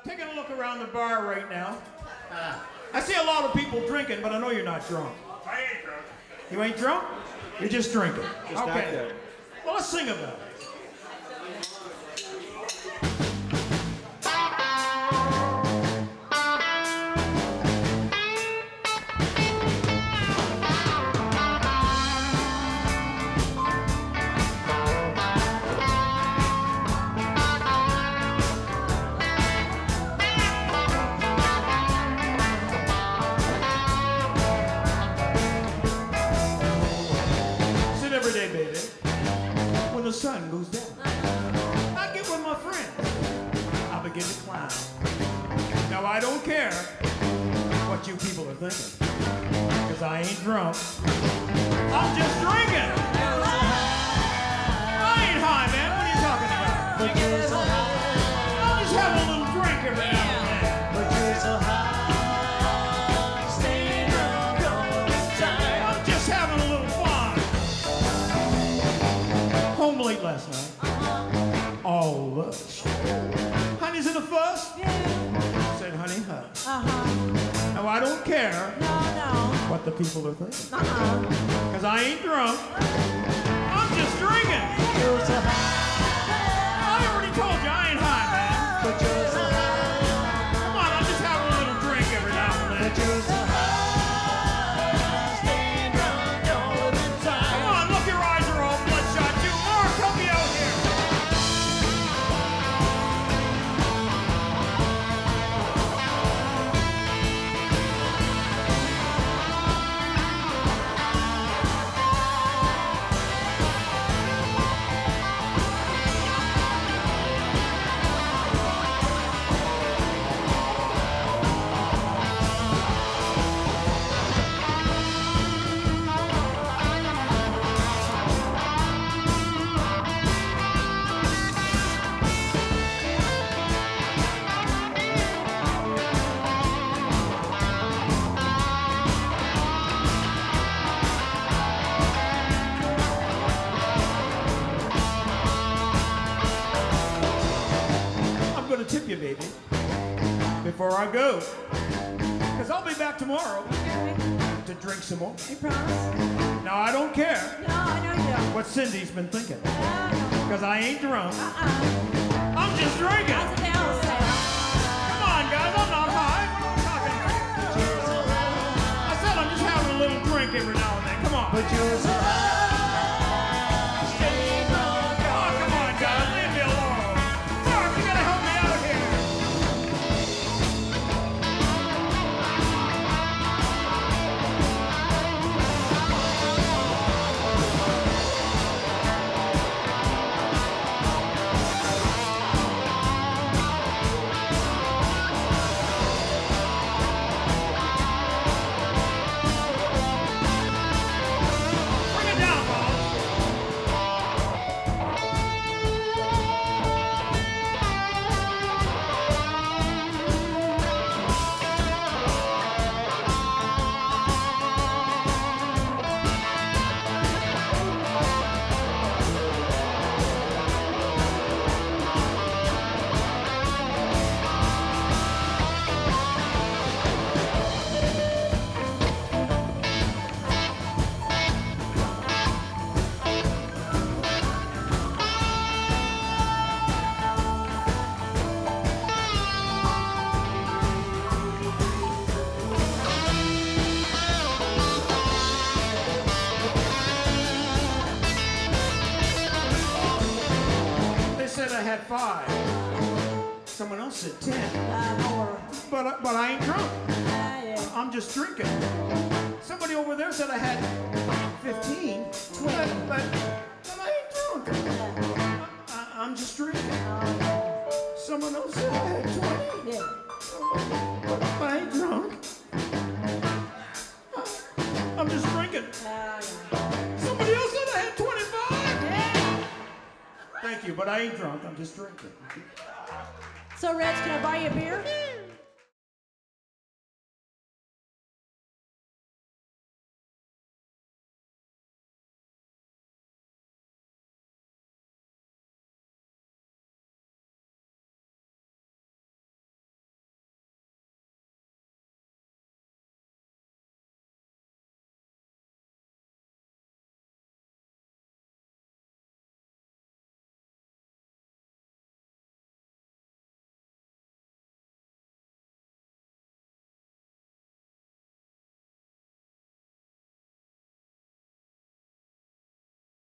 taking a look around the bar right now. I see a lot of people drinking, but I know you're not drunk. I ain't drunk. You ain't drunk? You're just drinking. Just okay. out there. Well, let's sing about it. Baby, when the sun goes down, I get with my friends. I begin to clown. Now I don't care what you people are thinking, because I ain't drunk. I'm just drinking. I ain't high, man. What are you talking about? But you're so high. I'll just have a little drink every now and then. But you're so high. Stay drunk all the time. I'm just having a little fun. Home late last night. All lush. Honey's in the fuss? Yeah. Said, honey, hush. Uh-huh. Now, I don't care No. what the people are thinking. Uh-uh. Because I ain't drunk. I'm just drinking. You're so high. I already told you I ain't high, man. But you're so high. Come on, I'm just having a little drink every now and then. But you're so high. Stay drunk all the time. Come on, look, your eyes are all bloodshot, too. Mark, help me out here. I'm going to tip you, baby, before I go. Because I'll be back tomorrow to drink some more. You promise? Now, I don't care No, I know you don't. what Cindy's been thinking. No. Because I ain't drunk. Uh-uh. I'm just drinking. That's what they all say. Come on, guys, I'm not high. What are you talking about? I said I'm just having a little drink every now and then. Come on. But you're so high. Stay drunk Oh, all come on, guys, leave me alone. Mark, you gotta help me out here. Bring it down, Paul. They said I had 5. Someone else said 10. More. But I ain't drunk. Yeah. I'm just drinking. Somebody over there said I had 15. But I ain't drunk. I'm just drinking. Someone else said I had 20. Yeah. But I ain't drunk. I'm just drinking. Yeah. Somebody else said I had 25. Yeah. Thank you, but I ain't drunk. I'm just drinking. So, Reg, can I buy you a beer?